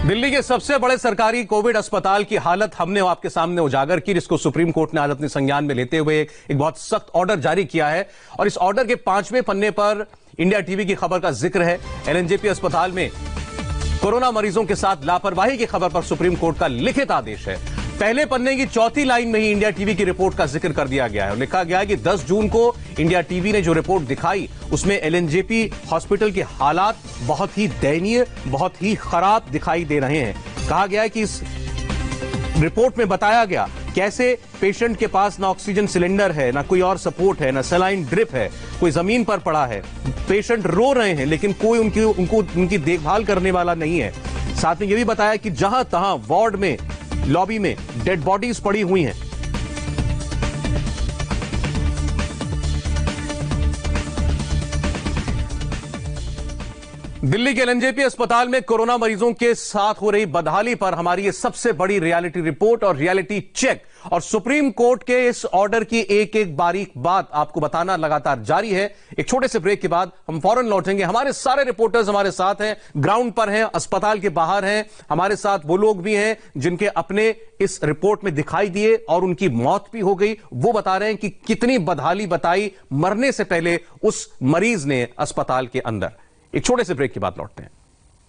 दिल्ली के सबसे बड़े सरकारी कोविड अस्पताल की हालत हमने आपके सामने उजागर की, जिसको सुप्रीम कोर्ट ने आज अपने संज्ञान में लेते हुए एक बहुत सख्त ऑर्डर जारी किया है। और इस ऑर्डर के 5वें पन्ने पर इंडिया टीवी की खबर का जिक्र है। एलएनजेपी अस्पताल में कोरोना मरीजों के साथ लापरवाही की खबर पर सुप्रीम कोर्ट का लिखित आदेश है। पहले पन्ने की चौथी लाइन में ही इंडिया टीवी की रिपोर्ट का जिक्र कर दिया गया है और लिखा गया है कि 10 जून को इंडिया टीवी ने जो रिपोर्ट दिखाई उसमें एलएनजेपी हॉस्पिटल के हालात बहुत ही दयनीय, बहुत ही खराब दिखाई दे रहे हैं। कहा गया है कि इस रिपोर्ट में बताया गया कैसे पेशेंट के पास ना ऑक्सीजन सिलेंडर है, ना कोई और सपोर्ट है, ना सलाइन ड्रिप है, कोई जमीन पर पड़ा है, पेशेंट रो रहे हैं लेकिन कोई उनकी देखभाल करने वाला नहीं है। साथ में यह भी बताया कि जहां तहां वार्ड में, लॉबी में डेड बॉडीज पड़ी हुई हैं। दिल्ली के एलएनजेपी अस्पताल में कोरोना मरीजों के साथ हो रही बदहाली पर हमारी ये सबसे बड़ी रियलिटी रिपोर्ट और रियलिटी चेक और सुप्रीम कोर्ट के इस ऑर्डर की एक एक बारीक बात आपको बताना लगातार जारी है। एक छोटे से ब्रेक के बाद हम फौरन लौटेंगे। हमारे सारे रिपोर्टर्स हमारे साथ हैं, ग्राउंड पर हैं, अस्पताल के बाहर हैं। हमारे साथ वो लोग भी हैं जिनके अपने इस रिपोर्ट में दिखाई दिए और उनकी मौत भी हो गई। वो बता रहे हैं कि कितनी बदहाली बताई मरने से पहले उस मरीज ने अस्पताल के अंदर। एक छोटे से ब्रेक के बाद लौटते हैं।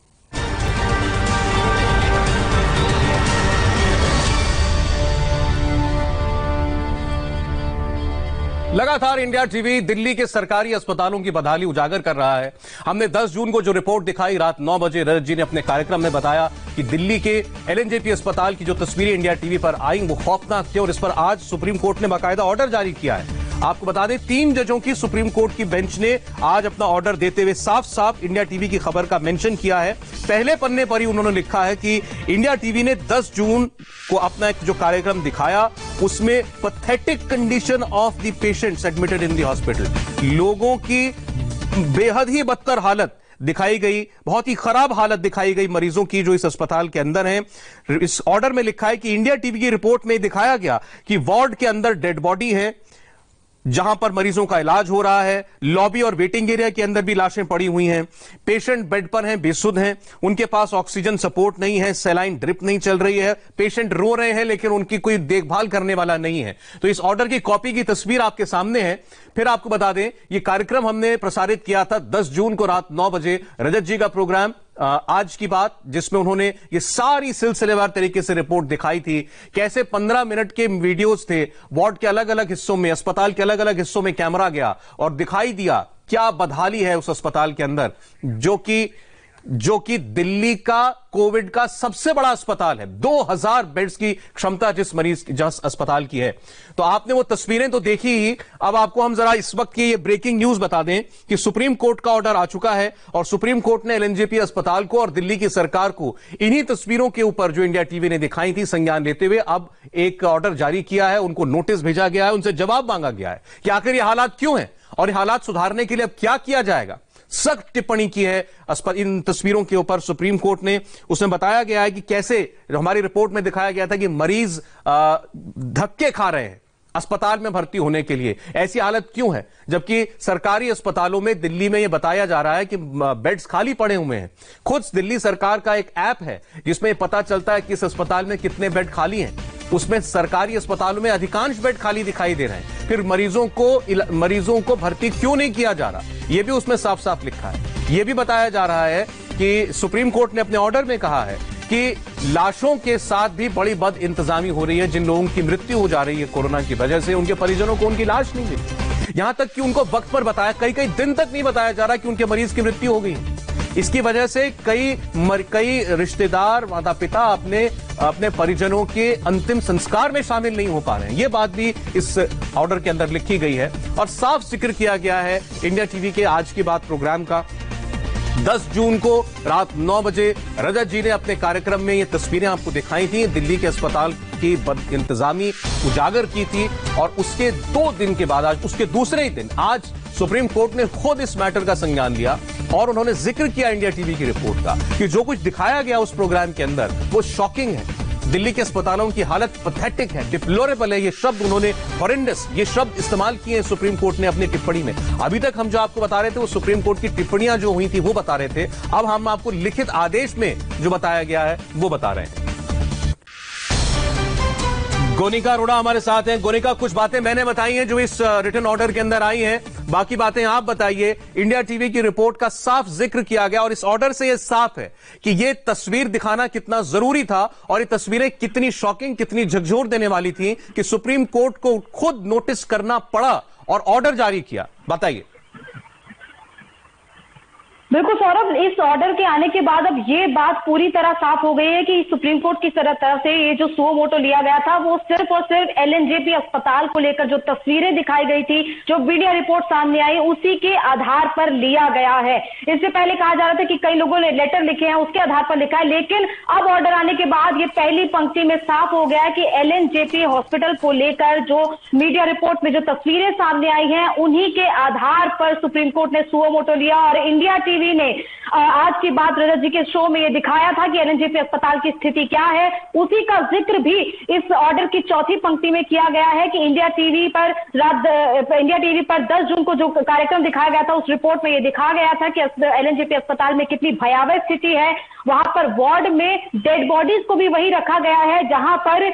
लगातार इंडिया टीवी दिल्ली के सरकारी अस्पतालों की बदहाली उजागर कर रहा है। हमने 10 जून को जो रिपोर्ट दिखाई रात 9 बजे, रजत जी ने अपने कार्यक्रम में बताया कि दिल्ली के एलएनजेपी अस्पताल की जो तस्वीरें इंडिया टीवी पर आई वो खौफनाक थी और इस पर आज सुप्रीम कोर्ट ने बाकायदा ऑर्डर जारी किया है। आपको बता दें 3 जजों की सुप्रीम कोर्ट की बेंच ने आज अपना ऑर्डर देते हुए साफ साफ इंडिया टीवी की खबर का मेंशन किया है। पहले पन्ने पर ही उन्होंने लिखा है कि इंडिया टीवी ने 10 जून को अपना एक जो कार्यक्रम दिखाया उसमें pathetic condition of the patients admitted in the hospital, लोगों की बेहद ही बदतर हालत दिखाई गई, बहुत ही खराब हालत दिखाई गई मरीजों की जो इस अस्पताल के अंदर हैं। इस ऑर्डर में लिखा है कि इंडिया टीवी की रिपोर्ट में दिखाया गया कि वार्ड के अंदर डेड बॉडी है जहां पर मरीजों का इलाज हो रहा है, लॉबी और वेटिंग एरिया के अंदर भी लाशें पड़ी हुई हैं, पेशेंट बेड पर हैं, बेसुध हैं, उनके पास ऑक्सीजन सपोर्ट नहीं है, सलाइन ड्रिप नहीं चल रही है, पेशेंट रो रहे हैं लेकिन उनकी कोई देखभाल करने वाला नहीं है। तो इस ऑर्डर की कॉपी की तस्वीर आपके सामने है। फिर आपको बता दें ये कार्यक्रम हमने प्रसारित किया था 10 जून को रात 9 बजे, रजत जी का प्रोग्राम आज की बात, जिसमें उन्होंने ये सारी सिलसिलेवार तरीके से रिपोर्ट दिखाई थी। कैसे 15 मिनट के वीडियोस थे, वार्ड के अलग अलग हिस्सों में, अस्पताल के अलग अलग हिस्सों में कैमरा गया और दिखाई दिया क्या बदहाली है उस अस्पताल के अंदर, जो कि दिल्ली का कोविड का सबसे बड़ा अस्पताल है। 2000 बेड्स की क्षमता जिस अस्पताल की है। तो आपने वो तस्वीरें तो देखी ही। अब आपको हम जरा इस वक्त की ये ब्रेकिंग न्यूज बता दें कि सुप्रीम कोर्ट का ऑर्डर आ चुका है और सुप्रीम कोर्ट ने एलएनजेपी अस्पताल को और दिल्ली की सरकार को इन्हीं तस्वीरों के ऊपर जो इंडिया टीवी ने दिखाई थी संज्ञान लेते हुए अब एक ऑर्डर जारी किया है। उनको नोटिस भेजा गया है, उनसे जवाब मांगा गया है कि आखिर ये हालात क्यों हैं और ये हालात सुधारने के लिए अब क्या किया जाएगा। सख्त टिप्पणी की है इन तस्वीरों के ऊपर सुप्रीम कोर्ट ने। उसमें बताया गया है कि कैसे हमारी रिपोर्ट में दिखाया गया था कि मरीज धक्के खा रहे हैं अस्पताल में भर्ती होने के लिए। ऐसी हालत क्यों है जबकि सरकारी अस्पतालों में दिल्ली में यह बताया जा रहा है कि बेड्स खाली पड़े हुए हैं। खुद दिल्ली सरकार का एक ऐप है जिसमें पता चलता है कि इस अस्पताल में कितने बेड खाली हैं। उसमें सरकारी अस्पतालों में अधिकांश बेड खाली दिखाई दे रहे हैं। फिर मरीजों को भर्ती क्यों नहीं किया जा रहा, यह भी उसमें साफ साफ लिखा है। यह भी बताया जा रहा है कि सुप्रीम कोर्ट ने अपने ऑर्डर में कहा है कि लाशों के साथ भी बड़ी बद इंतजामी हो रही है। जिन लोगों की मृत्यु हो जा रही है कोरोना की वजह से, उनके परिजनों को उनकी लाश नहीं मिली। यहां तक कि उनको वक्त पर बताया, कई दिन तक नहीं बताया जा रहा कि उनके मरीज की मृत्यु हो गई। इसकी वजह से कई रिश्तेदार, माता पिता अपने परिजनों के अंतिम संस्कार में शामिल नहीं हो पा रहे हैं। यह बात भी इस ऑर्डर के अंदर लिखी गई है और साफ जिक्र किया गया है इंडिया टीवी के आज की बात प्रोग्राम का। 10 जून को रात 9 बजे रजत जी ने अपने कार्यक्रम में ये तस्वीरें आपको दिखाई थी, दिल्ली के अस्पताल की बद इंतजामी उजागर की थी। और उसके 2 दिन के बाद आज उसके दूसरे ही दिन आज सुप्रीम कोर्ट ने खुद इस मैटर का संज्ञान लिया और उन्होंने जिक्र किया इंडिया टीवी की रिपोर्ट का कि जो कुछ दिखाया गया उस प्रोग्राम के अंदर वो शॉकिंग है। दिल्ली के अस्पतालों की हालत पैथेटिक है, डिप्लोरेबल है। ये शब्द उन्होंने, हॉरेंडस, ये शब्द इस्तेमाल किए हैं सुप्रीम कोर्ट ने अपनी टिप्पणी में। अभी तक हम जो आपको बता रहे थे वो सुप्रीम कोर्ट की टिप्पणियां जो हुई थी वो बता रहे थे, अब हम आपको लिखित आदेश में जो बताया गया है वो बता रहे हैं। गोनिका अरोड़ा हमारे साथ हैं। गोनिका, कुछ बातें मैंने बताई हैं जो इस रिटन ऑर्डर के अंदर आई हैं, बाकी बातें आप बताइए। इंडिया टीवी की रिपोर्ट का साफ जिक्र किया गया और इस ऑर्डर से यह साफ है कि यह तस्वीर दिखाना कितना जरूरी था और ये तस्वीरें कितनी शॉकिंग, कितनी झकझोर देने वाली थी कि सुप्रीम कोर्ट को खुद नोटिस करना पड़ा और ऑर्डर जारी किया। बताइए। बिल्कुल सौरभ, इस ऑर्डर के आने के बाद अब ये बात पूरी तरह साफ हो गई है कि सुप्रीम कोर्ट की तरफ से ये जो सुओ मोटो लिया गया था वो सिर्फ और सिर्फ एलएनजेपी अस्पताल को लेकर जो तस्वीरें दिखाई गई थी, जो मीडिया रिपोर्ट सामने आई, उसी के आधार पर लिया गया है। इससे पहले कहा जा रहा था कि कई लोगों ने लेटर लिखे हैं उसके आधार पर लिखा है, लेकिन अब ऑर्डर आने के बाद ये पहली पंक्ति में साफ हो गया है कि एलएनजेपी हॉस्पिटल को लेकर जो मीडिया रिपोर्ट में जो तस्वीरें सामने आई हैं उन्हीं के आधार पर सुप्रीम कोर्ट ने सुओ मोटो लिया। और इंडिया टीवी ने आज की बात रजत जी के शो में ये दिखाया था कि एलएनजेपी अस्पताल की स्थिति क्या है, उसी का जिक्र भी इस ऑर्डर की चौथी पंक्ति में किया गया है कि इंडिया टीवी पर 10 जून को जो कार्यक्रम दिखाया गया था उस रिपोर्ट में ये दिखाया गया था कि एलएनजेपी अस्पताल में कितनी भयावह स्थिति है। वहां पर वार्ड में डेड बॉडीज को भी वही रखा गया है जहां पर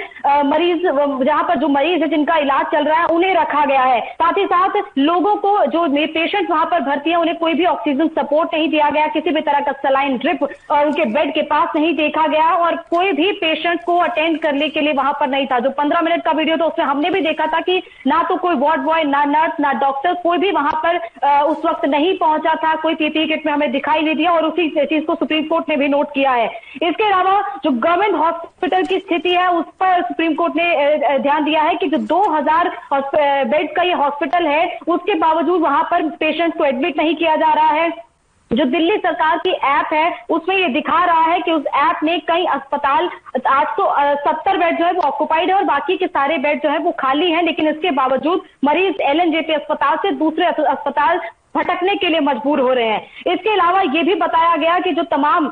जो मरीज है जिनका इलाज चल रहा है उन्हें रखा गया है। साथ ही साथ लोगों को, जो पेशेंट वहां पर भर्ती है, उन्हें कोई भी ऑक्सीजन सपोर्ट नहीं दिया गया, किसी भी तरह का सलाइन ड्रिप और उनके बेड के पास नहीं देखा गया और कोई भी पेशेंट को अटेंड करने के लिए वहां पर नहीं था। जो 15 मिनट का वीडियो था उसमें हमने भी देखा था कि ना तो कोई वार्ड बॉय, ना नर्स, ना डॉक्टर, कोई भी वहां पर उस वक्त नहीं पहुंचा था, कोई पीपीई किट में हमें दिखाई नहीं दिया और उसी चीज को सुप्रीम कोर्ट ने भी नोट किया है। इसके अलावा जो गवर्नमेंट हॉस्पिटल की स्थिति है उस पर सुप्रीम कोर्ट ने ध्यान दिया है कि जो 2000 बेड का ये हॉस्पिटल है उसके बावजूद वहां पर पेशेंट को एडमिट नहीं किया जा रहा है। जो दिल्ली सरकार की ऐप है उसमें ये दिखा रहा है कि उस ऐप में कई अस्पताल 870 बेड जो है वो ऑक्युपाइड है और बाकी के सारे बेड जो है वो खाली हैं, लेकिन इसके बावजूद मरीज एलएनजेपी अस्पताल से दूसरे अस्पताल भटकने के लिए मजबूर हो रहे हैं। इसके अलावा यह भी बताया गया कि जो तमाम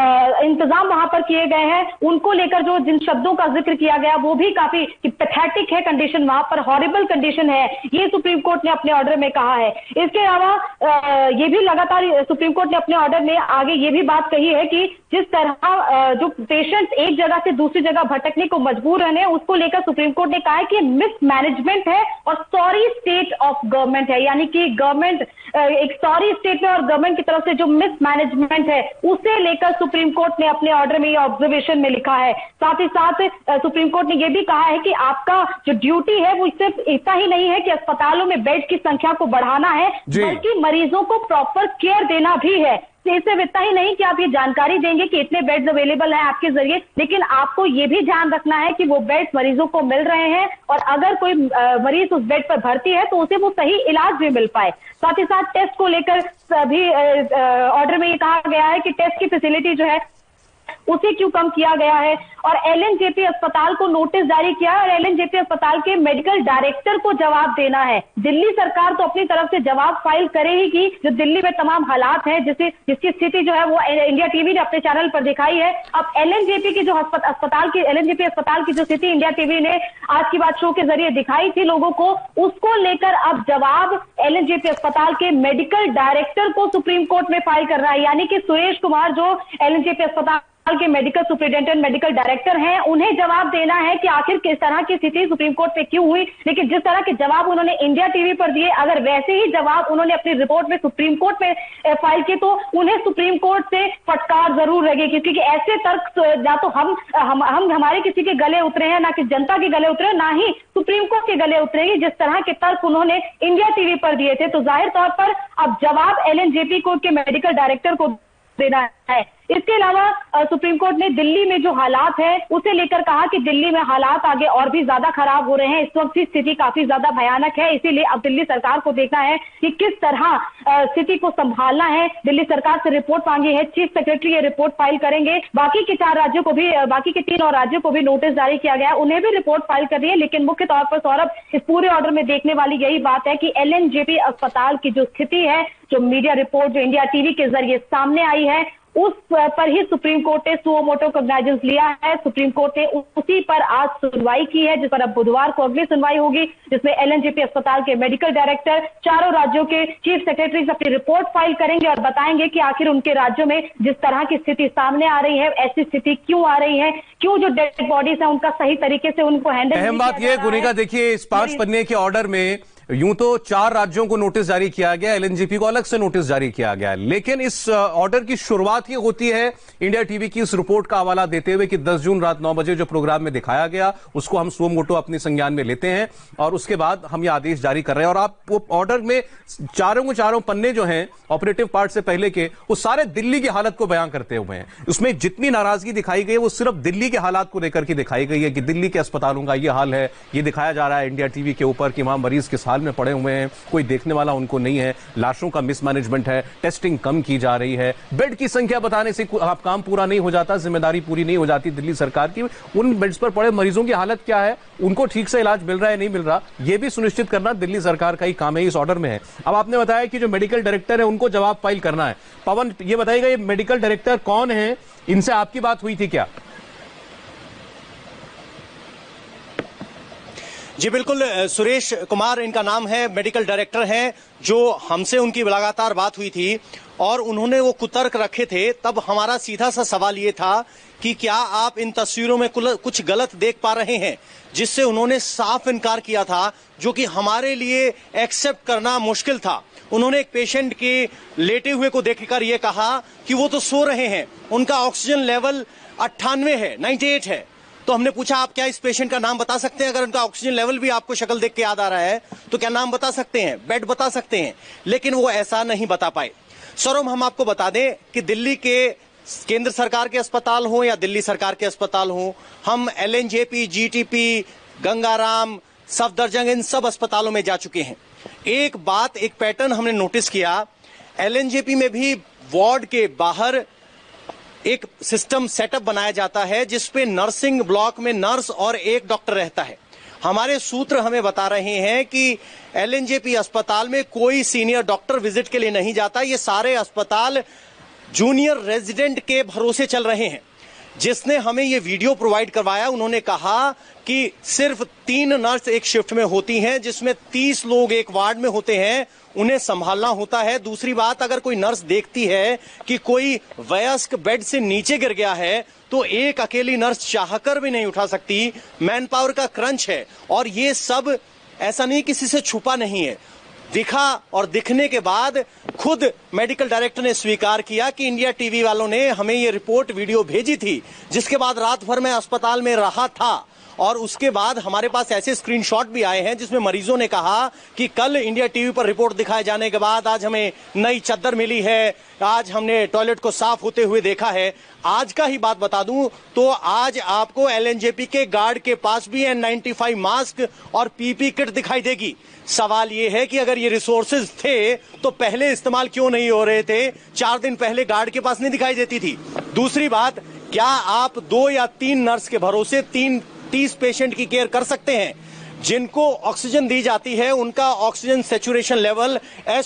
इंतजाम वहां पर किए गए हैं उनको लेकर जो जिन शब्दों का जिक्र किया गया वो भी काफी पैथेटिक है कंडीशन, वहां पर हॉरिबल कंडीशन है, ये सुप्रीम कोर्ट ने अपने ऑर्डर में कहा है। इसके अलावा ये भी लगातार सुप्रीम कोर्ट ने अपने ऑर्डर में आगे ये भी बात कही है कि जिस तरह जो पेशेंट एक जगह से दूसरी जगह भटकने को मजबूर रहने उसको लेकर सुप्रीम कोर्ट ने कहा है कि मिसमैनेजमेंट है और सॉरी स्टेट ऑफ गवर्नमेंट है, यानी कि गवर्नमेंट एक सॉरी स्टेट में और गवर्नमेंट की तरफ से जो मिसमैनेजमेंट है उसे लेकर सुप्रीम कोर्ट ने अपने ऑर्डर में, ये ऑब्जर्वेशन में लिखा है। साथ ही साथ सुप्रीम कोर्ट ने यह भी कहा है कि आपका जो ड्यूटी है वो सिर्फ इतना ही नहीं है कि अस्पतालों में बेड की संख्या को बढ़ाना है, बल्कि मरीजों को प्रॉपर केयर देना भी है। सिर्फ इतना ही नहीं कि आप ये जानकारी देंगे कि इतने बेड्स अवेलेबल हैं आपके जरिए, लेकिन आपको ये भी ध्यान रखना है कि वो बेड्स मरीजों को मिल रहे हैं और अगर कोई मरीज उस बेड पर भर्ती है तो उसे वो सही इलाज भी मिल पाए। साथ ही साथ टेस्ट को लेकर भी ऑर्डर में ये कहा गया है कि टेस्ट की फैसिलिटी जो है उसे क्यों कम किया गया है और एलएनजेपी अस्पताल को नोटिस जारी किया और एलएनजेपी अस्पताल के मेडिकल डायरेक्टर को जवाब देना है। दिल्ली सरकार तो अपनी तरफ से जवाब फाइल करेगी, जो दिल्ली में तमाम हालात हैं जिसकी स्थिति जो है वो इंडिया टीवी ने अपने चैनल पर दिखाई है। अब एलएनजेपी की जो एलएनजेपी अस्पताल की जो स्थिति इंडिया टीवी ने आज की बात शो के जरिए दिखाई थी लोगों को, उसको लेकर अब जवाब एलएनजेपी अस्पताल के मेडिकल डायरेक्टर को सुप्रीम कोर्ट में फाइल कर रहा है, यानी कि सुरेश कुमार जो एलएनजेपी अस्पताल के मेडिकल सुपरिटेंडेंट, मेडिकल डायरेक्टर हैं, उन्हें जवाब देना है कि आखिर किस तरह की स्थिति सुप्रीम कोर्ट में क्यों हुई। लेकिन जिस तरह के जवाब उन्होंने इंडिया टीवी पर दिए, अगर वैसे ही जवाब उन्होंने अपनी रिपोर्ट में सुप्रीम कोर्ट में फाइल किए तो उन्हें सुप्रीम कोर्ट से फटकार जरूर लगेगी, क्योंकि ऐसे तर्क ना तो हम हमारे किसी के गले उतरे हैं, ना कि जनता के गले उतरे, ना ही सुप्रीम कोर्ट के गले उतरेंगे। जिस तरह के तर्क उन्होंने इंडिया टीवी पर दिए थे, तो जाहिर तौर पर अब जवाब एलएनजेपी कोर्ट के मेडिकल डायरेक्टर को देना है। इसके अलावा सुप्रीम कोर्ट ने दिल्ली में जो हालात है उसे लेकर कहा कि दिल्ली में हालात आगे और भी ज्यादा खराब हो रहे हैं, इस वक्त की स्थिति काफी ज्यादा भयानक है, इसीलिए अब दिल्ली सरकार को देखना है कि किस तरह स्थिति को संभालना है। दिल्ली सरकार से रिपोर्ट मांगी है, चीफ सेक्रेटरी ये रिपोर्ट फाइल करेंगे। बाकी के 4 राज्यों को भी, बाकी के 3 और राज्यों को भी नोटिस जारी किया गया, उन्हें भी रिपोर्ट फाइल करनी है। लेकिन मुख्य तौर पर सौरभ, इस पूरे ऑर्डर में देखने वाली यही बात है कि एलएनजेपी अस्पताल की जो स्थिति है, जो मीडिया रिपोर्ट जो इंडिया टीवी के जरिए सामने आई है, उस पर ही सुप्रीम कोर्ट ने सुओ मोटो कॉग्निजेंस लिया है। सुप्रीम कोर्ट ने उसी पर आज सुनवाई की है, जिस पर अब बुधवार को अगली सुनवाई होगी, जिसमें एलएनजेपी अस्पताल के मेडिकल डायरेक्टर चारों राज्यों के चीफ सेक्रेटरीज अपनी रिपोर्ट फाइल करेंगे और बताएंगे कि आखिर उनके राज्यों में जिस तरह की स्थिति सामने आ रही है, ऐसी स्थिति क्यों आ रही है, क्यों जो डेड बॉडीज है उनका सही तरीके से उनको हैंडल। अहम बात यह गुनिका, देखिए इस 5 पन्ने के ऑर्डर में यूं तो 4 राज्यों को नोटिस जारी किया गया, एलएनजेपी को अलग से नोटिस जारी किया गया, लेकिन इस ऑर्डर की शुरुआत ही होती है इंडिया टीवी की इस रिपोर्ट का हवाला देते हुए कि 10 जून रात 9 बजे जो प्रोग्राम में दिखाया गया उसको हम सुओ मोटो अपने संज्ञान में लेते हैं और उसके बाद हम ये आदेश जारी कर रहे हैं। और आप वो ऑर्डर में चारों पन्ने जो हैं ऑपरेटिव पार्ट से पहले के, वो सारे दिल्ली की हालत को बयां करते हुए हैं। उसमें जितनी नाराजगी दिखाई गई है वो सिर्फ दिल्ली के हालात को लेकर के दिखाई गई है कि दिल्ली के अस्पतालों का ये हाल है। ये दिखाया जा रहा है इंडिया टीवी के ऊपर कि वहां मरीज किस हाल में पड़े हुए हैं, कोई देखने वाला उनको नहीं है, लाशों का मिसमैनेजमेंट है, टेस्टिंग कम की जा रही है, बेड की संख्या बताने से आप काम पूरा नहीं हो जाता, जिम्मेदारी पूरी नहीं हो जाती दिल्ली सरकार की। उन बेड्स पर पड़े मरीजों की हालत क्या है, उनको ठीक से इलाज मिल रहा है नहीं मिल रहा, यह भी सुनिश्चित करना दिल्ली सरकार का ही काम है, इस ऑर्डर में है। अब आपने बताया कि जो मेडिकल डायरेक्टर है उनको जवाब फाइल करना है। पवन, ये बताइएगा ये मेडिकल डायरेक्टर कौन है, इनसे आपकी बात हुई थी क्या? जी बिल्कुल, सुरेश कुमार इनका नाम है, मेडिकल डायरेक्टर हैं, जो हमसे उनकी लगातार बात हुई थी और उन्होंने वो कुतर्क रखे थे। तब हमारा सीधा सा सवाल ये था कि क्या आप इन तस्वीरों में कुछ गलत देख पा रहे हैं, जिससे उन्होंने साफ इनकार किया था, जो कि हमारे लिए एक्सेप्ट करना मुश्किल था। उन्होंने एक पेशेंट के लेटे हुए को देखकर ये कहा कि वो तो सो रहे हैं, उनका ऑक्सीजन लेवल 98 है, 98 है। तो हमने पूछा आप क्या इस पेशेंट का नाम बता सकते हैं, अगर उनका ऑक्सीजन लेवल भी आपको शक्ल देख के याद आ रहा है तो क्या नाम बता सकते हैं, बेड बता सकते हैं, लेकिन वो ऐसा नहीं बता पाए। सौरभ, हम आपको बता दें कि दिल्ली के केंद्र सरकार के अस्पताल हो या दिल्ली सरकार के अस्पताल हो, हम एलएनजेपी, जीटीपी, गंगाराम, सफदरजंग इन सब अस्पतालों में जा चुके हैं। एक बात, एक पैटर्न हमने नोटिस किया, एलएनजेपी में भी वार्ड के बाहर एक सिस्टम सेटअप बनाया जाता है जिसपे नर्सिंग ब्लॉक में नर्स और एक डॉक्टर रहता है। हमारे सूत्र हमें बता रहे हैं कि एलएनजेपी अस्पताल में कोई सीनियर डॉक्टर विजिट के लिए नहीं जाता, ये सारे अस्पताल जूनियर रेजिडेंट के भरोसे चल रहे हैं। जिसने हमें ये वीडियो प्रोवाइड करवाया उन्होंने कहा कि सिर्फ 3 नर्स एक शिफ्ट में होती हैं, जिसमें 30 लोग एक वार्ड में होते हैं, उन्हें संभालना होता है। दूसरी बात, अगर कोई नर्स देखती है कि कोई वयस्क बेड से नीचे गिर गया है तो एक अकेली नर्स चाहकर भी नहीं उठा सकती, मैन पावर का क्रंच है। और ये सब ऐसा नहीं किसी से छुपा नहीं है, दिखा और दिखने के बाद खुद मेडिकल डायरेक्टर ने स्वीकार किया कि इंडिया टीवी वालों ने हमें ये रिपोर्ट वीडियो भेजी थी, जिसके बाद रात भर मैं अस्पताल में रहा था और उसके बाद हमारे पास ऐसे स्क्रीनशॉट भी आए हैं जिसमें मरीजों ने कहा कि कल इंडिया टीवी पर रिपोर्ट दिखाए जाने के बाद आज हमें नई चादर मिली है, आज हमने टॉयलेट को साफ होते हुए देखा है। आज का ही बात बता दूं तो आज आपको एलएनजेपी के गार्ड के पास भी N95 मास्क और पीपी किट दिखाई देगी। सवाल ये है कि अगर ये रिसोर्सेज थे तो पहले इस्तेमाल क्यों नहीं हो रहे थे, 4 दिन पहले गार्ड के पास नहीं दिखाई देती थी। दूसरी बात, क्या आप 2 या 3 नर्स के भरोसे 30 पेशेंट की केयर कर सकते हैं? जिनको ऑक्सीजन दी जाती है उनका ऑक्सीजन सैचुरेशन लेवल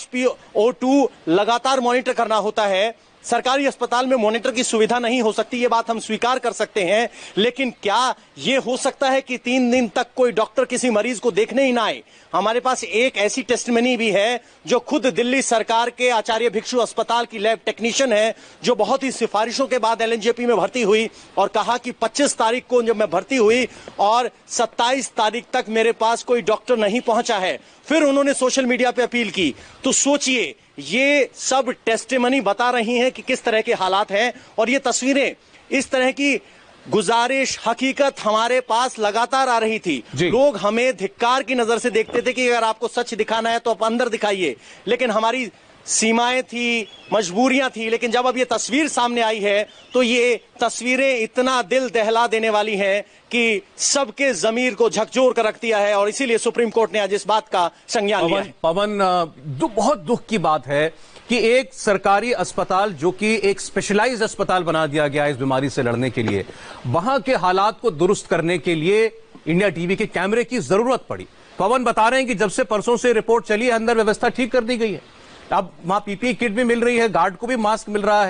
SpO2 लगातार मॉनिटर करना होता है। सरकारी अस्पताल में मॉनिटर की सुविधा नहीं हो सकती, ये बात हम स्वीकार कर सकते हैं, लेकिन क्या ये हो सकता है कि 3 दिन तक कोई डॉक्टर किसी मरीज को देखने ही ना आए? हमारे पास एक ऐसी टेस्टिमनी भी है जो खुद दिल्ली सरकार के आचार्य भिक्षु अस्पताल की लैब टेक्नीशियन है, जो बहुत ही सिफारिशों के बाद एलएनजेपी में भर्ती हुई और कहा कि 25 तारीख को जब मैं भर्ती हुई और 27 तारीख तक मेरे पास कोई डॉक्टर नहीं पहुंचा है। फिर उन्होंने सोशल मीडिया पे अपील की। तो सोचिए, ये सब टेस्टिमनी बता रही हैं कि किस तरह के हालात हैं और ये तस्वीरें, इस तरह की गुजारिश, हकीकत हमारे पास लगातार आ रही थी। लोग हमें धिक्कार की नजर से देखते थे कि अगर आपको सच दिखाना है तो आप अंदर दिखाइए, लेकिन हमारी सीमाएं थी, मजबूरियां थी। लेकिन जब अब ये तस्वीर सामने आई है तो ये तस्वीरें इतना दिल दहला देने वाली हैं कि सबके जमीर को झकझोर कर रख दिया है और इसीलिए सुप्रीम कोर्ट ने आज इस बात का संज्ञान लिया है। पवन, बहुत दुख की बात है कि एक सरकारी अस्पताल जो कि एक स्पेशलाइज्ड अस्पताल बना दिया गया इस बीमारी से लड़ने के लिए, वहां के हालात को दुरुस्त करने के लिए इंडिया टीवी के कैमरे की जरूरत पड़ी। पवन बता रहे हैं कि जब से परसों से रिपोर्ट चली है अंदर व्यवस्था ठीक कर दी गई है, अब वहां पीपीई किट भी मिल रही है, गार्ड को भी मास्क मिल रहा है,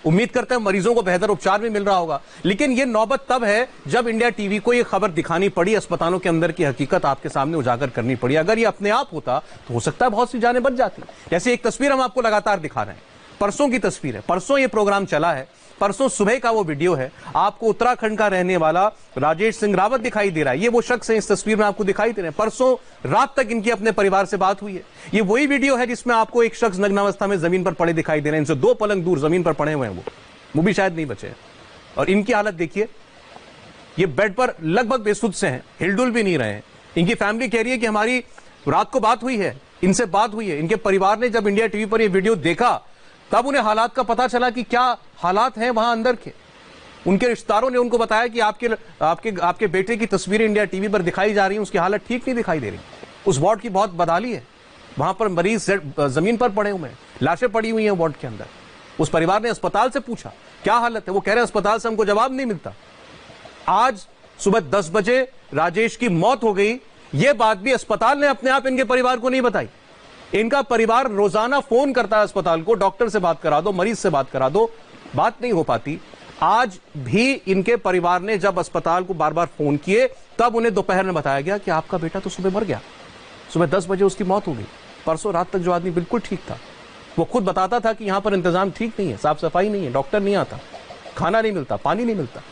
उम्मीद करते हैं मरीजों को बेहतर उपचार भी मिल रहा होगा। लेकिन यह नौबत तब है जब इंडिया टीवी को यह खबर दिखानी पड़ी, अस्पतालों के अंदर की हकीकत आपके सामने उजागर करनी पड़ी। अगर ये अपने आप होता तो हो सकता है बहुत सी जानें बच जाती। जैसे एक तस्वीर हम आपको लगातार दिखा रहे हैं, परसों की तस्वीर है, परसों ये प्रोग्राम चला है, परसों सुबह का वो वीडियो है। आपको उत्तराखंड का रहने वाला राजेश सिंह रावत दिखाई दे रहा है, ये वो शख्स है इस तस्वीर में आपको दिखाई दे रहे हैं। परसों रात तक इनकी अपने परिवार से बात हुई है। ये वही वीडियो है जिसमें आपको एक शख्स नग्नावस्था में जमीन पर पड़े दिखाई दे रहे हैं। इनसे 2 पलंग दूर जमीन पर पड़े हुए हैं, वो भी शायद नहीं बचे हैं। और इनकी हालत देखिए, ये बेड पर लगभग बेसुध से हैं, हिलडुल भी नहीं रहे हैं। इनकी फैमिली कह रही है कि हमारी रात को बात हुई है, इनसे बात हुई है। इनके परिवार ने जब इंडिया टीवी पर यह वीडियो देखा तब उन्हें हालात का पता चला कि क्या हालात हैं वहां अंदर के। उनके रिश्तेदारों ने उनको बताया कि आपके बेटे की तस्वीरें इंडिया टीवी पर दिखाई जा रही हैं, उसकी हालत ठीक नहीं दिखाई दे रही। उस वार्ड की बहुत बदहाली है, वहां पर मरीज जमीन पर पड़े हुए हैं, लाशें पड़ी हुई हैं वार्ड के अंदर। उस परिवार ने अस्पताल से पूछा क्या हालत है, वो कह रहे हैं अस्पताल से हमको जवाब नहीं मिलता। आज सुबह 10 बजे राजेश की मौत हो गई, यह बात भी अस्पताल ने अपने आप इनके परिवार को नहीं बताई। इनका परिवार रोजाना फोन करता है अस्पताल को, डॉक्टर से बात करा दो, मरीज से बात करा दो, बात नहीं हो पाती। आज भी इनके परिवार ने जब अस्पताल को बार बार फोन किए तब उन्हें दोपहर में बताया गया कि आपका बेटा तो सुबह मर गया, सुबह 10 बजे उसकी मौत हो गई। परसों रात तक जो आदमी बिल्कुल ठीक था, वो खुद बताता था कि यहां पर इंतजाम ठीक नहीं है, साफ सफाई नहीं है, डॉक्टर नहीं आता, खाना नहीं मिलता, पानी नहीं मिलता।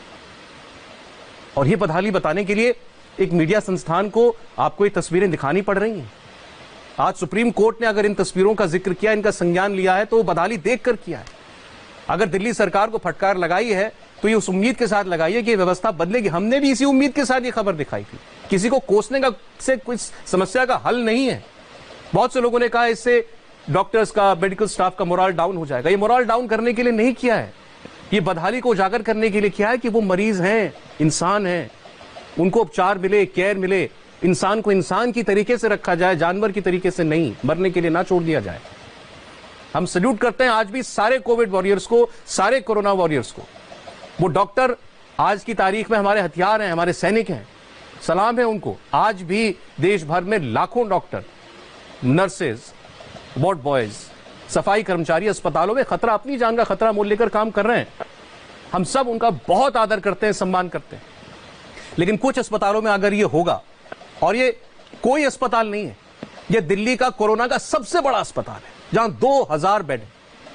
और ये बदहाली बताने के लिए एक मीडिया संस्थान को आपको ये तस्वीरें दिखानी पड़ रही हैं। आज सुप्रीम कोर्ट ने अगर इन तस्वीरों का जिक्र किया, इनका संज्ञान लिया है, तो वो बदहाली देखकर किया है। अगर दिल्ली सरकार को फटकार लगाई है तो ये उस उम्मीद के साथ लगाई है कि व्यवस्था बदलेगी। हमने भी इसी उम्मीद के साथ ये खबर दिखाई थी। किसी को कोसने का से कुछ समस्या का हल नहीं है। बहुत से लोगों ने कहा इससे डॉक्टर्स का, मेडिकल स्टाफ का मोरल डाउन हो जाएगा। ये मोरल डाउन करने के लिए नहीं किया है, ये बदहाली को उजागर करने के लिए किया है कि वो मरीज हैं, इंसान हैं, उनको उपचार मिले, केयर मिले, इंसान को इंसान की तरीके से रखा जाए, जानवर की तरीके से नहीं, मरने के लिए ना छोड़ दिया जाए। हम सल्यूट करते हैं आज भी सारे कोविड वॉरियर्स को, सारे कोरोना वॉरियर्स को। वो डॉक्टर आज की तारीख में हमारे हथियार हैं, हमारे सैनिक हैं, सलाम है उनको। आज भी देश भर में लाखों डॉक्टर, नर्सेज, वार्ड बॉयज, सफाई कर्मचारी अस्पतालों में खतरा, अपनी जान का खतरा मोल लेकर काम कर रहे हैं। हम सब उनका बहुत आदर करते हैं, सम्मान करते हैं। लेकिन कुछ अस्पतालों में अगर ये होगा, और ये कोई अस्पताल नहीं है, ये दिल्ली का कोरोना का सबसे बड़ा अस्पताल है जहां 2000 बेड है।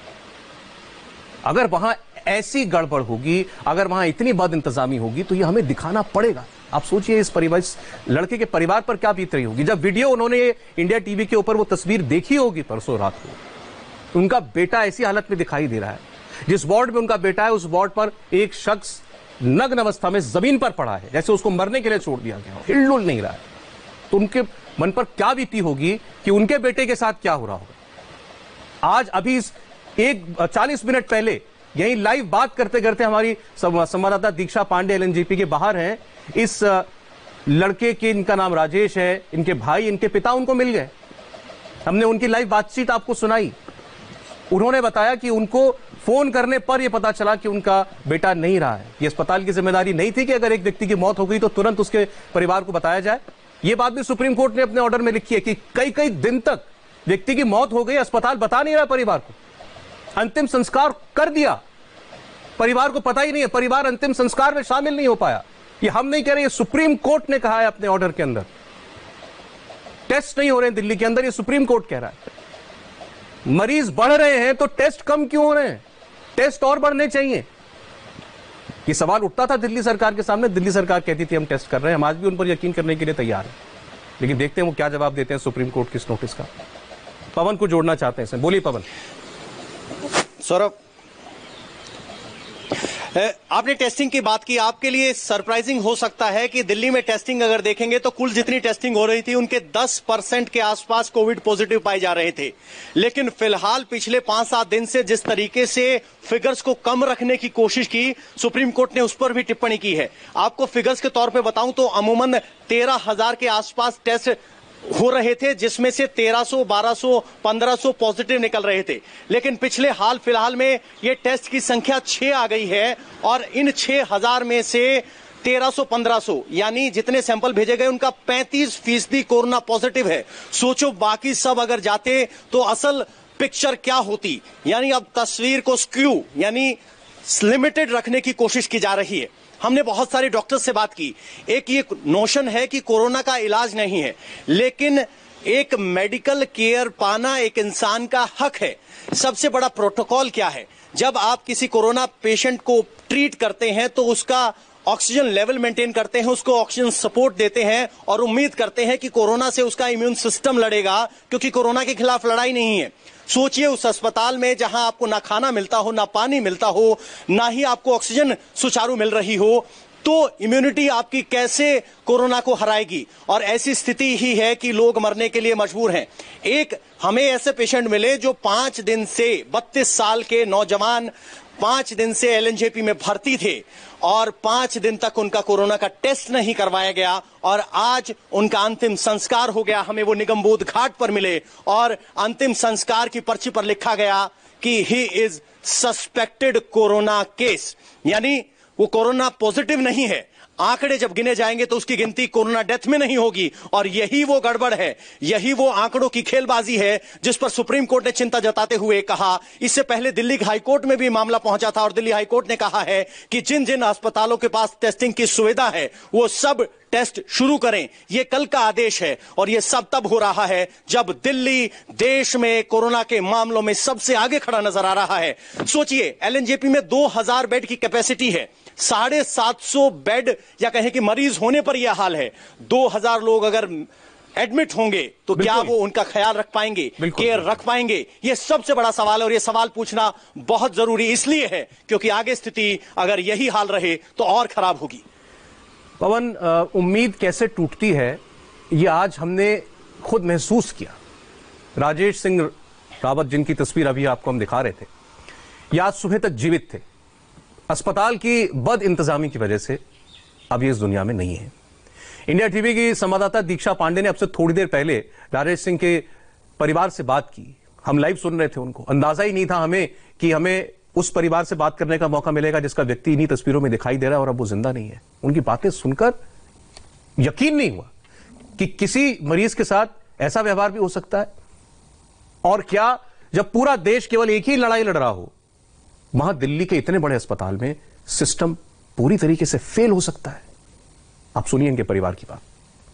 अगर वहां ऐसी गड़बड़ होगी, अगर वहां इतनी बद इंतजामी होगी तो ये हमें दिखाना पड़ेगा। आप सोचिए इस लड़के के परिवार पर क्या बीत रही होगी। जब वीडियो उन्होंने इंडिया टीवी के ऊपर वो तस्वीर देखी होगी परसों रात को, तो उनका बेटा ऐसी हालत में दिखाई दे रहा है। जिस वार्ड में उनका बेटा है, उस वार्ड पर एक शख्स नग्न अवस्था में जमीन पर पड़ा है, जैसे उसको मरने के लिए छोड़ दिया गया, हिलडुल नहीं रहा है। तो उनके मन पर क्या बीती होगी कि उनके बेटे के साथ क्या हो रहा होगा। आज अभी 40 मिनट पहले यही लाइव बात करते करते हमारी संवाददाता दीक्षा पांडे एलएनजेपी के बाहर हैं। इस लड़के के, इनका नाम राजेश है, इनके भाई, इनके पिता उनको मिल गए। हमने उनकी लाइव बातचीत आपको सुनाई। उन्होंने बताया कि उनको फोन करने पर यह पता चला कि उनका बेटा नहीं रहा है। यह अस्पताल की जिम्मेदारी नहीं थी कि अगर एक व्यक्ति की मौत हो गई तो तुरंत उसके परिवार को बताया जाए। यह बात भी सुप्रीम कोर्ट ने अपने ऑर्डर में लिखी है कि कई कई दिन तक व्यक्ति की मौत हो गई, अस्पताल बता नहीं रहा परिवार को। अंतिम संस्कार कर दिया, परिवार को पता ही नहीं है, परिवार अंतिम संस्कार में शामिल नहीं हो पाया। ये हम नहीं कह रहे, ये सुप्रीम कोर्ट ने कहा है अपने ऑर्डर के अंदर। टेस्ट नहीं हो रहे हैं दिल्ली के अंदर, ये सुप्रीम कोर्ट कह रहा है। मरीज बढ़ रहे हैं तो टेस्ट कम क्यों हो रहे हैं? टेस्ट और बढ़ने चाहिए। ये सवाल उठता था दिल्ली सरकार के सामने। दिल्ली सरकार कहती थी हम टेस्ट कर रहे हैं। हम आज भी उन पर यकीन करने के लिए तैयार हैं, लेकिन देखते हैं वो क्या जवाब देते हैं सुप्रीम कोर्ट की इस नोटिस का। पवन को जोड़ना चाहते हैं, बोलिए पवन। सौरभ, आपने टेस्टिंग की बात की। आपके लिए सरप्राइजिंग हो सकता है कि दिल्ली में टेस्टिंग अगर देखेंगे तो कुल जितनी टेस्टिंग हो रही थी उनके 10% के आसपास कोविड पॉजिटिव पाए जा रहे थे। लेकिन फिलहाल पिछले 5-7 दिन से जिस तरीके से फिगर्स को कम रखने की कोशिश की, सुप्रीम कोर्ट ने उस पर भी टिप्पणी की है। आपको फिगर्स के तौर पर बताऊं तो अमूमन 13,000 के आसपास टेस्ट हो रहे थे, जिसमें से 1300, 1200, 1500 पॉजिटिव निकल रहे थे। लेकिन पिछले हाल फिलहाल में ये टेस्ट की संख्या 6 आ गई है और इन 6000 में से 1300, 1500 यानी जितने सैंपल भेजे गए उनका 35% कोरोना पॉजिटिव है। सोचो बाकी सब अगर जाते तो असल पिक्चर क्या होती। यानी अब तस्वीर को स्क्यू यानी लिमिटेड रखने की कोशिश की जा रही है। हमने बहुत सारे डॉक्टर से बात की। एक ये नोशन है कि कोरोना का इलाज नहीं है, लेकिन एक मेडिकल केयर पाना एक इंसान का हक है। सबसे बड़ा प्रोटोकॉल क्या है? जब आप किसी कोरोना पेशेंट को ट्रीट करते हैं तो उसका ऑक्सीजन लेवल मेंटेन करते हैं, उसको ऑक्सीजन सपोर्ट देते हैं और उम्मीद करते हैं कि कोरोना से उसका इम्यून सिस्टम लड़ेगा, क्योंकि कोरोना के खिलाफ लड़ाई नहीं है। सोचिए उस अस्पताल में जहां आपको ना खाना मिलता हो, ना पानी मिलता हो, ना ही आपको ऑक्सीजन सुचारू मिल रही हो, तो इम्यूनिटी आपकी कैसे कोरोना को हराएगी? और ऐसी स्थिति ही है कि लोग मरने के लिए मजबूर हैं। एक हमें ऐसे पेशेंट मिले जो 5 दिन से 32 साल के नौजवान 5 दिन से एलएनजेपी में भर्ती थे और 5 दिन तक उनका कोरोना का टेस्ट नहीं करवाया गया और आज उनका अंतिम संस्कार हो गया। हमें वो निगमबोध घाट पर मिले और अंतिम संस्कार की पर्ची पर लिखा गया कि he is suspected corona case, यानी वो कोरोना पॉजिटिव नहीं है। आंकड़े जब गिने जाएंगे तो उसकी गिनती कोरोना डेथ में नहीं होगी। और यही वो गड़बड़ है, यही वो आंकड़ों की खेलबाजी है जिस पर सुप्रीम कोर्ट ने चिंता जताते हुए कहा। इससे पहले दिल्ली हाईकोर्ट में भी मामला पहुंचा था और दिल्ली हाईकोर्ट ने कहा है कि जिन जिन अस्पतालों के पास टेस्टिंग की सुविधा है वो सब टेस्ट शुरू करें। ये कल का आदेश है और ये सब तब हो रहा है जब दिल्ली देश में कोरोना के मामलों में सबसे आगे खड़ा नजर आ रहा है। सोचिए एलएनजेपी में 2000 बेड की कैपेसिटी है, 750 बेड या कहें कि मरीज होने पर यह हाल है। 2000 लोग अगर एडमिट होंगे तो क्या वो उनका ख्याल रख पाएंगे, केयर रख पाएंगे? ये सबसे बड़ा सवाल है और ये सवाल पूछना बहुत जरूरी इसलिए है क्योंकि आगे स्थिति अगर यही हाल रहे तो और खराब होगी। पवन, उम्मीद कैसे टूटती है ये आज हमने खुद महसूस किया। राजेश सिंह रावत जिनकी तस्वीर अभी आपको हम दिखा रहे थे, ये आज सुबह तक जीवित थे। अस्पताल की बद इंतजामी की वजह से अब ये इस दुनिया में नहीं है। इंडिया टीवी की संवाददाता दीक्षा पांडे ने अब से थोड़ी देर पहले राजेश सिंह के परिवार से बात की। हम लाइव सुन रहे थे उनको। अंदाजा ही नहीं था हमें कि हमें उस परिवार से बात करने का मौका मिलेगा जिसका व्यक्ति इन्हीं तस्वीरों में दिखाई दे रहा है और अब वो जिंदा नहीं है। उनकी बातें सुनकर यकीन नहीं हुआ कि किसी मरीज के साथ ऐसा व्यवहार भी हो सकता है। और क्या जब पूरा देश केवल एक ही लड़ाई लड़ रहा हो, वहां दिल्ली के इतने बड़े अस्पताल में सिस्टम पूरी तरीके से फेल हो सकता है। आप सुनिए इनके परिवार की बात।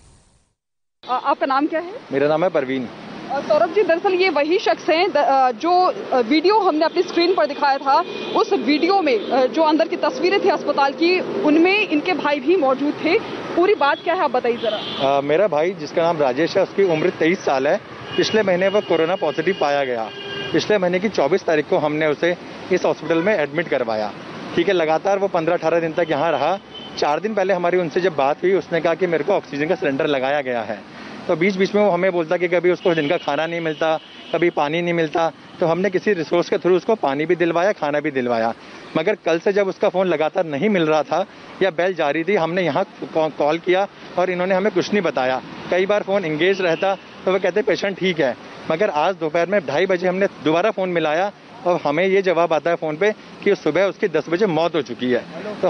आपका नाम क्या है? मेरा नाम है परवीन। सौरभ जी, दरअसल ये वही शख्स हैं जो वीडियो हमने अपनी स्क्रीन पर दिखाया था। उस वीडियो में जो अंदर की तस्वीरें थी अस्पताल की, उनमें इनके भाई भी मौजूद थे। पूरी बात क्या है आप बताइए जरा। मेरा भाई जिसका नाम राजेश है, उसकी उम्र 23 साल है। पिछले महीने वो कोरोना पॉजिटिव पाया गया। पिछले महीने की 24 तारीख को हमने उसे इस हॉस्पिटल में एडमिट करवाया। ठीक है, लगातार वो 15-18 दिन तक यहाँ रहा। 4 दिन पहले हमारी उनसे जब बात हुई, उसने कहा कि मेरे को ऑक्सीजन का सिलेंडर लगाया गया है। तो बीच बीच में वो हमें बोलता कि कभी उसको दिन का खाना नहीं मिलता, कभी पानी नहीं मिलता। तो हमने किसी रिसोर्स के थ्रू उसको पानी भी दिलवाया, खाना भी दिलवाया। मगर कल से जब उसका फ़ोन लगातार नहीं मिल रहा था या बेल जारी थी, हमने यहाँ कॉल किया और इन्होंने हमें कुछ नहीं बताया। कई बार फ़ोन इंगेज रहता तो वो कहते पेशेंट ठीक है। मगर आज दोपहर में 2:30 बजे हमने दोबारा फ़ोन मिलाया और हमें ये जवाब आता है फ़ोन पे कि सुबह उसकी 10 बजे मौत हो चुकी है। तो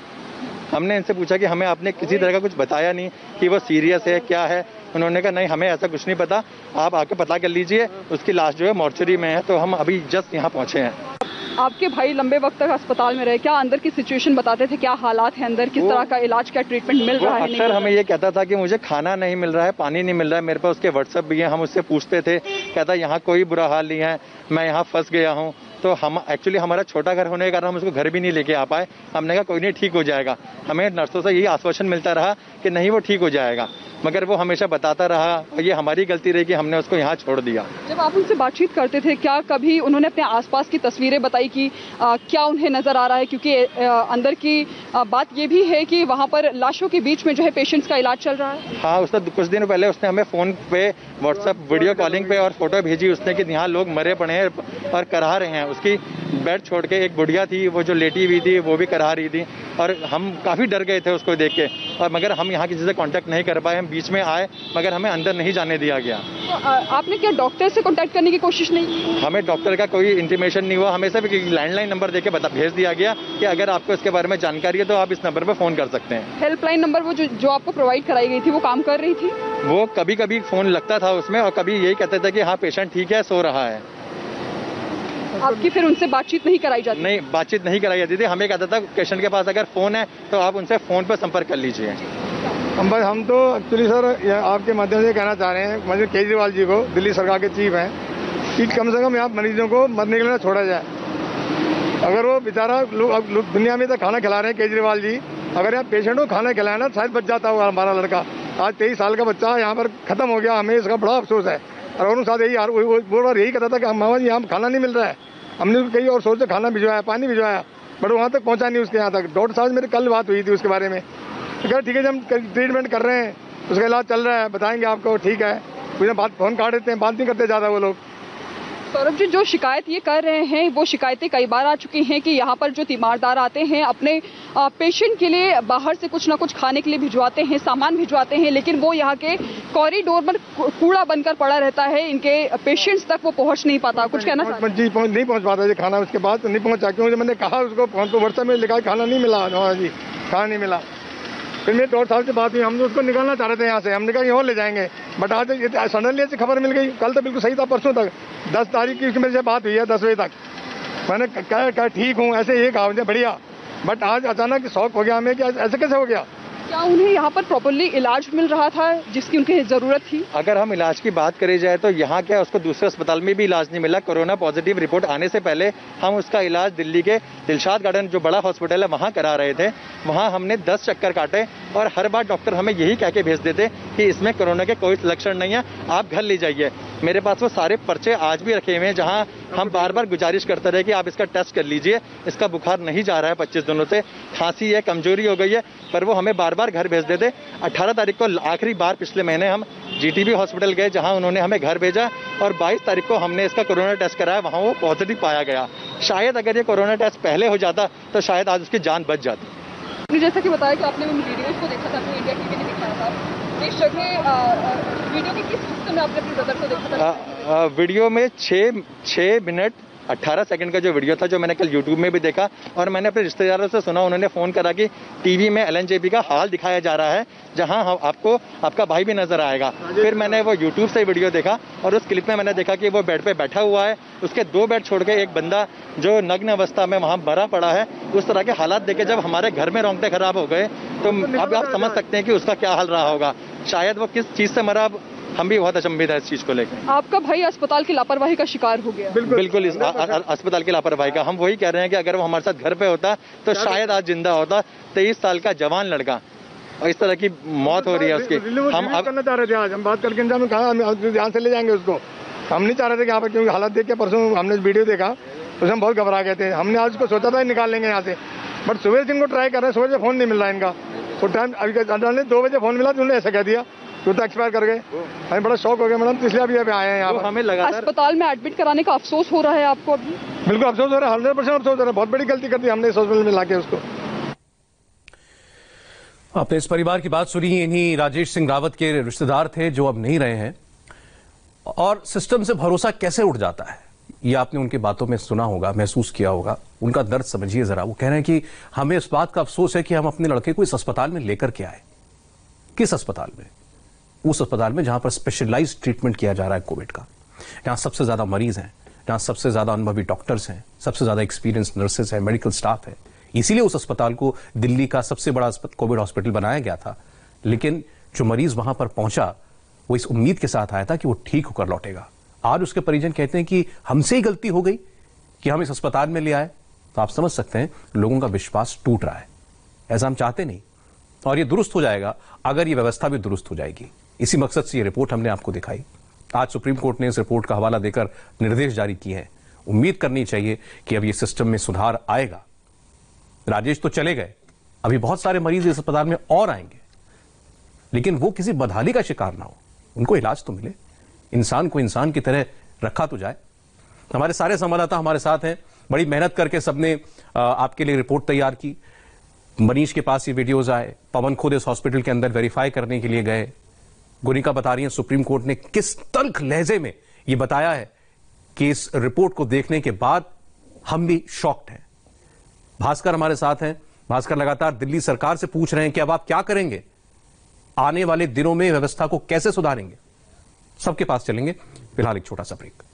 हमने इनसे पूछा कि हमें आपने किसी तरह का कुछ बताया नहीं कि वो सीरियस है क्या है। उन्होंने कहा नहीं, हमें ऐसा कुछ नहीं पता, आप आके पता कर लीजिए। उसकी लाश जो है मॉर्चरी में है। तो हम अभी जस्ट यहाँ पहुँचे हैं। आपके भाई लंबे वक्त तक अस्पताल में रहे, क्या अंदर की सिचुएशन बताते थे? क्या हालात है अंदर, किस तरह का इलाज, क्या ट्रीटमेंट मिल रहा है? अक्सर हमें ये कहता था कि मुझे खाना नहीं मिल रहा है, पानी नहीं मिल रहा है। मेरे पास उसके व्हाट्सएप भी है, हम उससे पूछते थे। कहता यहाँ कोई बुरा हाल नहीं है, मैं यहाँ फंस गया हूँ। तो हम एक्चुअली हमारा छोटा घर होने के कारण हम उसको घर भी नहीं लेके आ पाए। हमने कहा कोई नहीं, ठीक हो जाएगा। हमें नर्सों से यही आश्वासन मिलता रहा कि नहीं वो ठीक हो जाएगा, मगर वो हमेशा बताता रहा। ये हमारी गलती रही कि हमने उसको यहाँ छोड़ दिया। जब आप उनसे बातचीत करते थे, क्या कभी उन्होंने अपने आसपास की तस्वीरें बताई कि क्या उन्हें नजर आ रहा है? क्योंकि अंदर की बात ये भी है कि वहाँ पर लाशों के बीच में जो है पेशेंट्स का इलाज चल रहा है। हाँ, उसने कुछ दिन पहले उसने हमें फ़ोन पे, व्हाट्सएप, वीडियो कॉलिंग पे और फोटो भेजी उसने कि यहाँ लोग मरे पड़े हैं और करा रहे हैं। उसकी बेड छोड़ के एक बुढ़िया थी, वो जो लेटी हुई थी, वो भी करा रही थी। और हम काफ़ी डर गए थे उसको देख के। और मगर हम यहाँ किसी से कांटेक्ट नहीं कर पाए। हम बीच में आए मगर हमें अंदर नहीं जाने दिया गया। तो आपने क्या डॉक्टर से कांटेक्ट करने की कोशिश नहीं? हमें डॉक्टर का कोई इंटीमेशन नहीं हुआ। हमें सिर्फ लैंडलाइन नंबर देके भेज दिया गया कि अगर आपको इसके बारे में जानकारी है तो आप इस नंबर पर फ़ोन कर सकते हैं। हेल्पलाइन नंबर वो जो आपको प्रोवाइड कराई गई थी वो काम कर रही थी? वो कभी कभी फ़ोन लगता था उसमें और कभी यही कहते थे कि हाँ पेशेंट ठीक है, सो रहा है। आपकी फिर उनसे बातचीत नहीं कराई जाती? नहीं, बातचीत नहीं कराई जाती थी। हमें कहता था पेशेंट के पास अगर फ़ोन है तो आप उनसे फ़ोन पर संपर्क कर लीजिए। हम तो एक्चुअली सर आपके माध्यम से कहना चाह रहे हैं मतलब केजरीवाल जी को, दिल्ली सरकार के चीफ हैं, कि कम से कम यहाँ मरीजों को मरने के लिए छोड़ा जाए। अगर वो बेचारा लोग दुनिया में तो खाना खिला रहे हैं केजरीवाल जी, अगर यहाँ पेशेंट को खाना खिलाया ना शायद बच जाता होगा हमारा लड़का। आज 23 साल का बच्चा यहाँ पर खत्म हो गया, हमें इसका बड़ा अफसोस है। और उन्होंने साथ यही यही कहता था कि मामा जी यहाँ खाना नहीं मिल रहा है। हमने कहीं और सोच से खाना भिजवाया, पानी भिजवाया, बट वहाँ तक पहुँचा नहीं उसके यहाँ तक। डॉक्टर साहब मेरी कल बात हुई थी उसके बारे में, कहा ठीक है, जब हम ट्रीटमेंट कर रहे हैं, उसका इलाज चल रहा है, बताएंगे आपको, ठीक है। मुझे बात फ़ोन काट देते हैं, बात नहीं करते ज़्यादा वो लोग। सौरभ जी, जो शिकायत ये कर रहे हैं वो शिकायतें कई बार आ चुकी हैं कि यहाँ पर जो तीमारदार आते हैं अपने पेशेंट के लिए बाहर से कुछ ना कुछ खाने के लिए भिजवाते हैं, सामान भिजवाते हैं, लेकिन वो यहाँ के कॉरिडोर पर कूड़ा बनकर पड़ा रहता है, इनके पेशेंट्स तक वो पहुँच नहीं पाता। कुछ कहना चाहते हैं? जी नहीं पहुँच पाता जी खाना, उसके बाद नहीं पहुँचा, क्योंकि मैंने कहा उसको फोन को व्हाट्सएप में लिखा खाना नहीं मिला। हाँ जी, खाना नहीं मिला। फिर मेरे डॉक्टर साहब से बात हुई, हम तो उसको निकालना चाह रहे थे यहाँ से, हमने कहा और ले जाएंगे, बट आज सडनली ऐसी खबर मिल गई। कल तो बिल्कुल सही था, परसों तक 10 तारीख की मेरे से बात हुई है 10 बजे तक। मैंने कहा ठीक हूँ, ऐसे ये कहा मुझे बढ़िया, बट आज अचानक शौक हो गया हमें कि ऐसे कैसे हो गया। क्या उन्हें यहाँ पर प्रॉपर्ली इलाज मिल रहा था जिसकी उनकी जरूरत थी? अगर हम इलाज की बात करी जाए तो यहाँ क्या उसको दूसरे अस्पताल में भी इलाज नहीं मिला। कोरोना पॉजिटिव रिपोर्ट आने से पहले हम उसका इलाज दिल्ली के दिलशाद गार्डन जो बड़ा हॉस्पिटल है वहाँ करा रहे थे। वहाँ हमने 10 चक्कर काटे और हर बार डॉक्टर हमें यही कह के भेज देते कि इसमें कोरोना के कोई लक्षण नहीं है, आप घर ले जाइए। मेरे पास वो सारे पर्चे आज भी रखे हुए हैं जहाँ हम बार बार गुजारिश करते रहे कि आप इसका टेस्ट कर लीजिए, इसका बुखार नहीं जा रहा है 25 दिनों से, खांसी है, कमजोरी हो गई है, पर वो हमें बार बार घर भेज देते। 18 तारीख को आखिरी बार पिछले महीने हम जीटीबी हॉस्पिटल गए जहां उन्होंने हमें घर भेजा और 22 तारीख को हमने इसका कोरोना टेस्ट कराया, वहां वो पॉजिटिव पाया गया। शायद अगर ये कोरोना टेस्ट पहले हो जाता तो शायद आज उसकी जान बच जाती। जैसा कि बताया कि आपने उन वीडियोज को देखा था, आपको इंडिया टीवी ने दिखाया था, किस जगह वीडियो के किस हिस्से में आपने अपने ब्रदर को देखा था? वीडियो में 6 मिनट 18 सेकंड का जो वीडियो था, जो मैंने कल यूट्यूब में भी देखा और मैंने अपने रिश्तेदारों से सुना, उन्होंने फ़ोन करा कि टीवी में एलएनजेपी का हाल दिखाया जा रहा है जहां आपको आपका भाई भी नजर आएगा। फिर मैंने वो यूट्यूब से वीडियो देखा और उस क्लिप में मैंने देखा कि वो बेड पे बैठा हुआ है, उसके 2 बेड छोड़ के एक बंदा जो नग्न अवस्था में वहाँ मरा पड़ा है। उस तरह के हालात देखे जब हमारे घर में रोंगटे खराब हो गए तो अब आप समझ सकते हैं कि उसका क्या हाल रहा होगा। शायद वो किस चीज़ से मरा, हम भी बहुत अचंभित है इस चीज को लेकर। आपका भाई अस्पताल की लापरवाही का शिकार हो गया? बिल्कुल अस्पताल की लापरवाही का। हम वही कह रहे हैं कि अगर वो हमारे साथ घर पे होता तो शायद आज जिंदा होता। 23 साल का जवान लड़का और इस तरह की मौत हो रही है उसकी। हम अब करना चाह रहे थे, आज हम बात करके ध्यान से ले जाएंगे उसको। हम नहीं चाह रहे थे कि यहाँ पर, क्योंकि हालात देख के परसों हमने वीडियो देखा तो हम बहुत घबरा गए थे। हमने आज उसको सोचा था निकाल लेंगे यहाँ से, बट सुबह से इनको ट्राई कर रहे हैं, सुबह से फोन नहीं मिल रहा है इनका। तो टाइम अभी 2 बजे फोन मिला तो उन्होंने ऐसा कह दिया तो एक्सपायर कर गए। हमें बड़ा शौक हो गया मैडम, इसलिए अभी आए हैं यहाँ पर। हमें लगातार अस्पताल में एडमिट कराने का अफसोस हो रहा है आपको अभी? बिल्कुल अफसोस हो रहा है, 100% अफसोस हो रहा है। बहुत बड़ी गलती कर दी हमने इस हॉस्पिटल में लाके उसको। आपने इस परिवार की बात सुनी, इन्हीं राजेश सिंह रावत के रिश्तेदार थे जो अब नहीं रहे हैं। और सिस्टम से भरोसा कैसे उठ जाता है ये आपने उनकी बातों में सुना होगा, महसूस किया होगा। उनका दर्द समझिए जरा। वो कह रहे हैं कि हमें इस बात का अफसोस है कि हम अपने लड़के को इस अस्पताल में लेकर के आए। किस अस्पताल में? उस अस्पताल में जहां पर स्पेशलाइज्ड ट्रीटमेंट किया जा रहा है कोविड का, जहां सबसे ज्यादा मरीज हैं, जहां सबसे ज्यादा अनुभवी डॉक्टर्स हैं, सबसे ज्यादा एक्सपीरियंस नर्सेस हैं, मेडिकल स्टाफ है। इसीलिए उस अस्पताल को दिल्ली का सबसे बड़ा कोविड हॉस्पिटल बनाया गया था। लेकिन जो मरीज वहां पर पहुंचा वो इस उम्मीद के साथ आया था कि वो ठीक होकर लौटेगा। आज उसके परिजन कहते हैं कि हमसे ही गलती हो गई कि हम इस अस्पताल में ले आए। तो आप समझ सकते हैं लोगों का विश्वास टूट रहा है। ऐसा हम चाहते नहीं, और ये दुरुस्त हो जाएगा अगर ये व्यवस्था भी दुरुस्त हो जाएगी। इसी मकसद से ये रिपोर्ट हमने आपको दिखाई। आज सुप्रीम कोर्ट ने इस रिपोर्ट का हवाला देकर निर्देश जारी किए हैं। उम्मीद करनी चाहिए कि अब ये सिस्टम में सुधार आएगा। राजेश तो चले गए, अभी बहुत सारे मरीज इस अस्पताल में और आएंगे, लेकिन वो किसी बदहाली का शिकार ना हो, उनको इलाज तो मिले, इंसान को इंसान की तरह रखा तो जाए। हमारे सारे संवाददाता हमारे साथ हैं, बड़ी मेहनत करके सबने आपके लिए रिपोर्ट तैयार की। मनीष के पास ये वीडियोज आए, पवन खुद इस हॉस्पिटल के अंदर वेरीफाई करने के लिए गए। गुनिका बता रही है सुप्रीम कोर्ट ने किस तल्ख लहजे में ये बताया है कि इस रिपोर्ट को देखने के बाद हम भी शॉक्ड हैं। भास्कर हमारे साथ हैं। भास्कर लगातार दिल्ली सरकार से पूछ रहे हैं कि अब आप क्या करेंगे, आने वाले दिनों में व्यवस्था को कैसे सुधारेंगे। सबके पास चलेंगे, फिलहाल एक छोटा सा ब्रेक।